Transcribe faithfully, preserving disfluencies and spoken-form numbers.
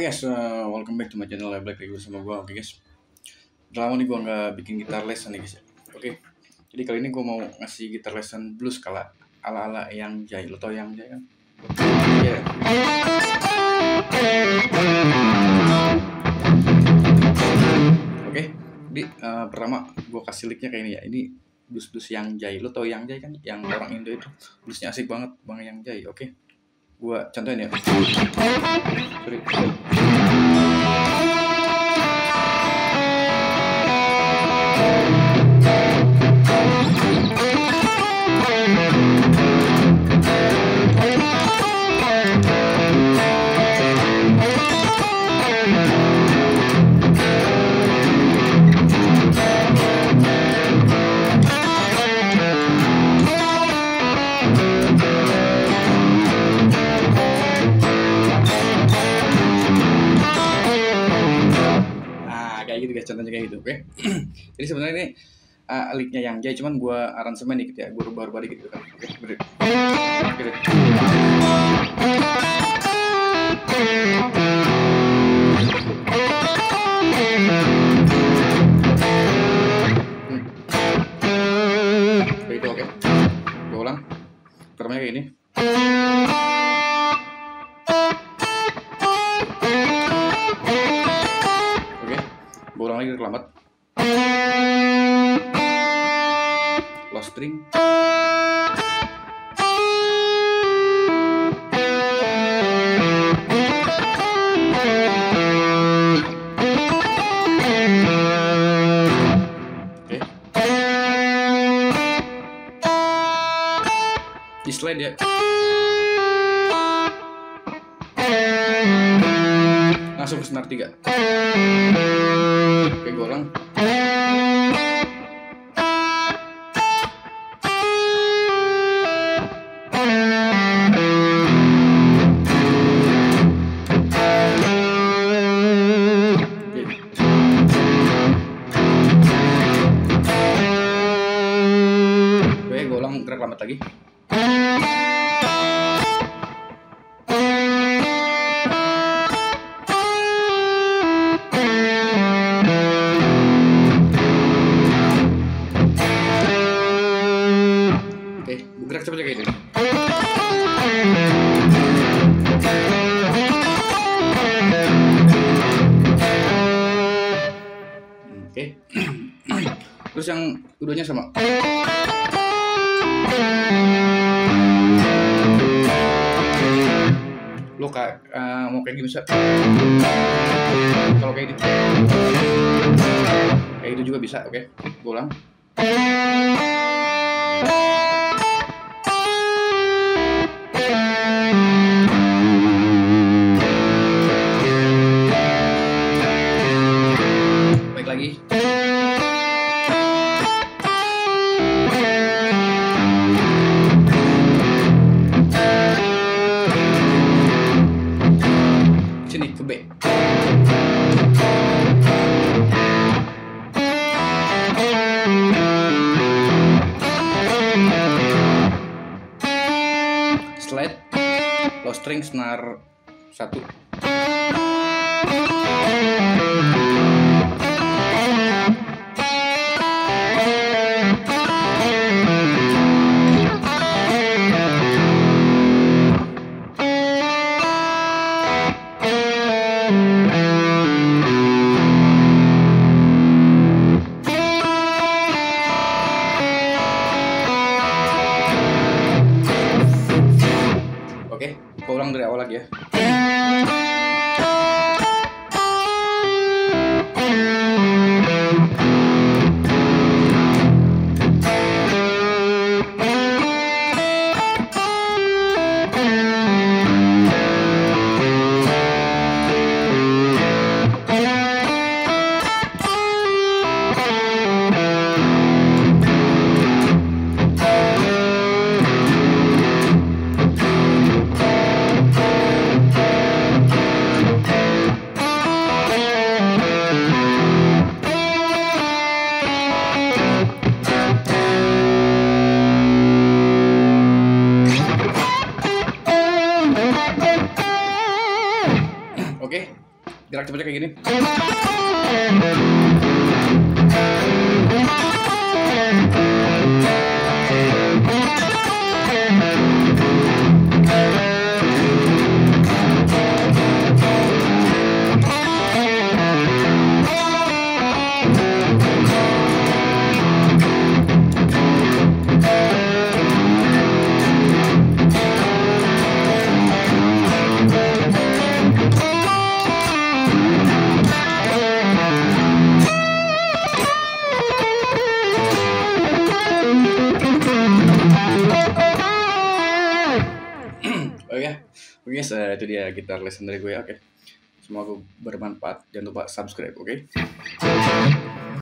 Oke guys, uh, welcome back to my channel Black lagi bersama gue. Oke guys, udah lama nih gue nggak bikin gitar lesson nih guys. Oke, jadi kali ini gue mau ngasih gitar lesson blues skala ala-ala yang jai. Lo tau yang jai kan? Iya. Yeah. Oke, jadi uh, pertama gue kasih linknya kayak ini ya. Ini blues-blues yang jai. Lo tau yang jai kan? Yang orang Indo itu bluesnya asik banget, bang yang jai. Oke. Gua contohin ya. Sorry. Kayak gitu guys, contohnya kayak gitu, oke? Okay? Jadi sebenarnya ini uh, linknya yang jai, cuman gue aransemen dikit ya, gue rubah-rubah dikit gitu kan, oke? Okay? Bener. Gitu. Hmm. Kayak gitu, oke? Okay? Gue ulang, termnya kayak ini. Gue ulang lagi terlambat. Low string. Oke. Di slide ya. Langsung ke senar tiga. Oke, gue ulang. Oke, gue ulang track lambat lagi. Gerak seperti kayak ini. Oke. Terus yang keduanya sama. Lo kayak uh, mau kayak gini bisa. Kalau kayak gitu. Kayak itu juga bisa, oke? Okay? Gue ulang. Lagi. Sini ke B. Slide, low string, snare satu. Oke, gue ulang dari awal lagi ya. Oke, gerak cepetnya kayak gini. Oke, oke, guys, eh, itu dia gitar lesson dari gue. Oke, semoga bermanfaat. Jangan lupa subscribe, oke?